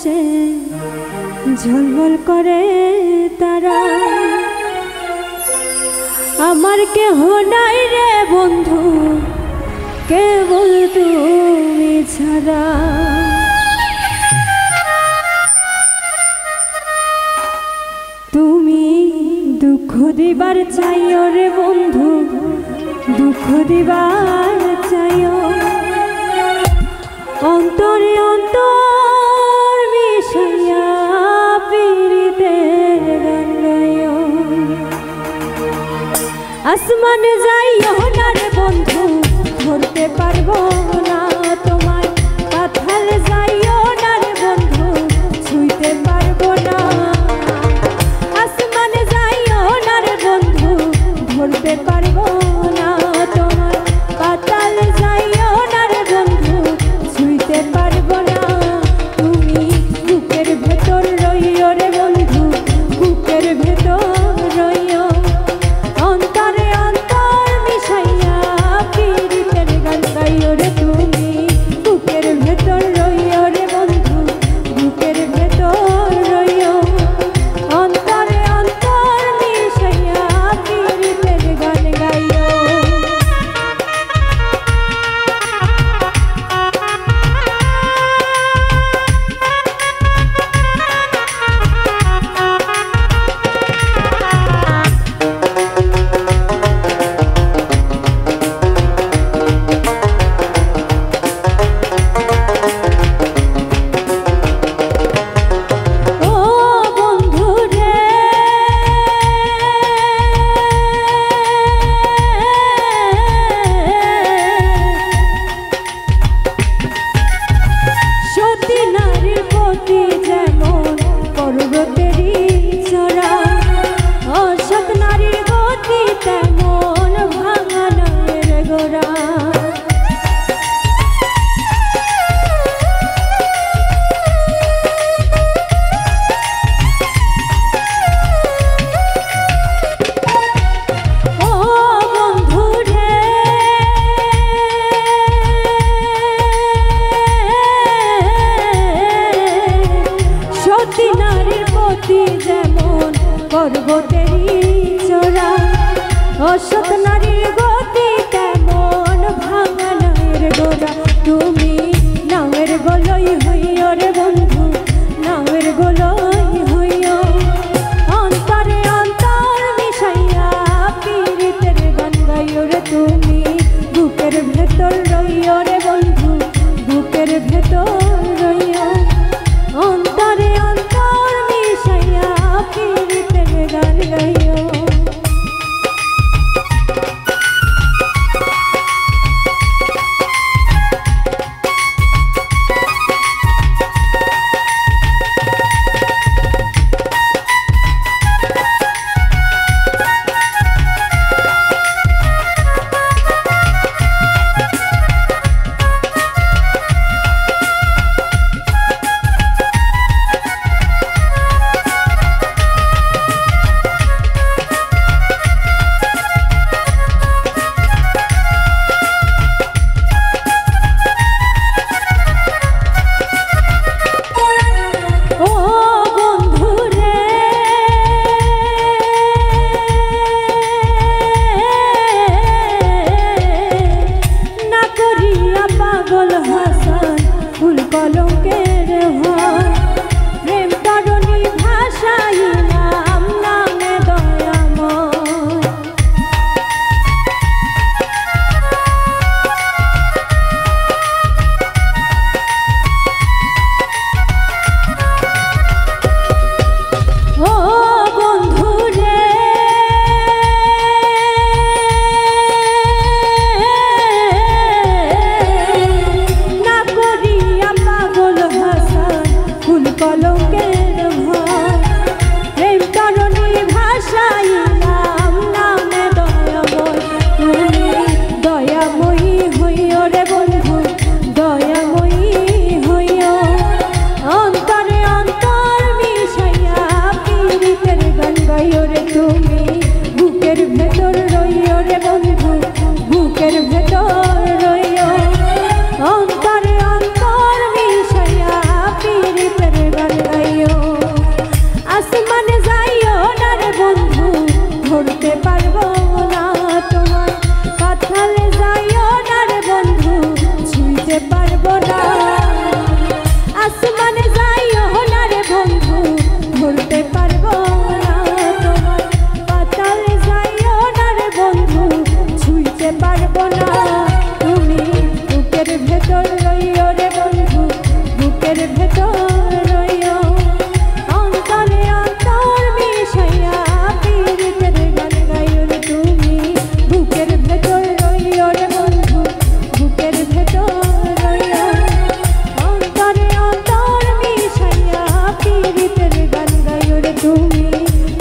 আকাশে ঝলমল করে তারা। আমার কেহ নাই রে বন্ধু, কেবল তুমি ছাড়া। তুমি দুঃখ দিবার চাইও রে বন্ধু, দুঃখ দিবার চাইও। অন্তরে অন্তর মিশাইয়া পীড়িতের গান গাইও। আসমানে যাইও না রে বন্ধু, ধরতে পারবো না তোমায়। পাতাল যাইও না রে বন্ধু, ছুঁইতে পারবো না। আসমানে যাইও না রে বন্ধু, ধরতে পারবো না তোমায়। পাতাল যাইও না রে বন্ধু, ছুঁইতে পারবো না। তুমি বুকের ভেতর রইও রে বন্ধু, বুকের ভেতর রইও। অন্তরে অন্তর মিশাইয়া পীড়িতের গান গাইও রে। তুমি বুকের ভেতর রইও রে বন্ধু, বুকের ভেতর রইও। অন্তরে অন্তর মিশাইয়া পীড়িতের গান গাইও। পর্বতেরই চূড়া, অসৎ নারীর গতি তেমন ভাঙা নায়ের গোড়া। তুমি নামের গোলই হইও রে বন্ধু, নামের গোলই হইও। অন্তরে অন্তর মিশাইয়া পীড়িতের গান গাইও রে। তুমি বুকের ভেতর রইও রে বন্ধু, বুকের ভেতর রইও। অন্তরে অন্তর মিশাইয়া পীড়িতের গান গাইও।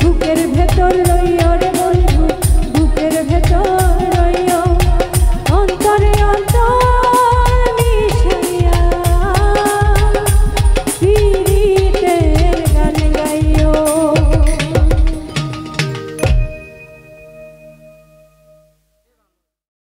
বুকের ভেতর